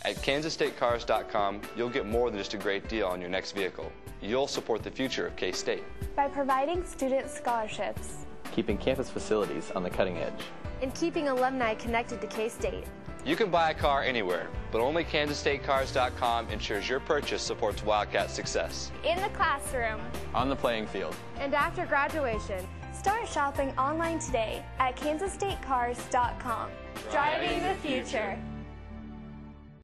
At KansasStateCars.com, you'll get more than just a great deal on your next vehicle. You'll support the future of K-State. By providing student scholarships, keeping campus facilities on the cutting edge, and keeping alumni connected to K-State. You can buy a car anywhere, but only KansasStateCars.com ensures your purchase supports Wildcat success. in the classroom, on the playing field. And after graduation. Start shopping online today at KansasStateCars.com. Driving the future.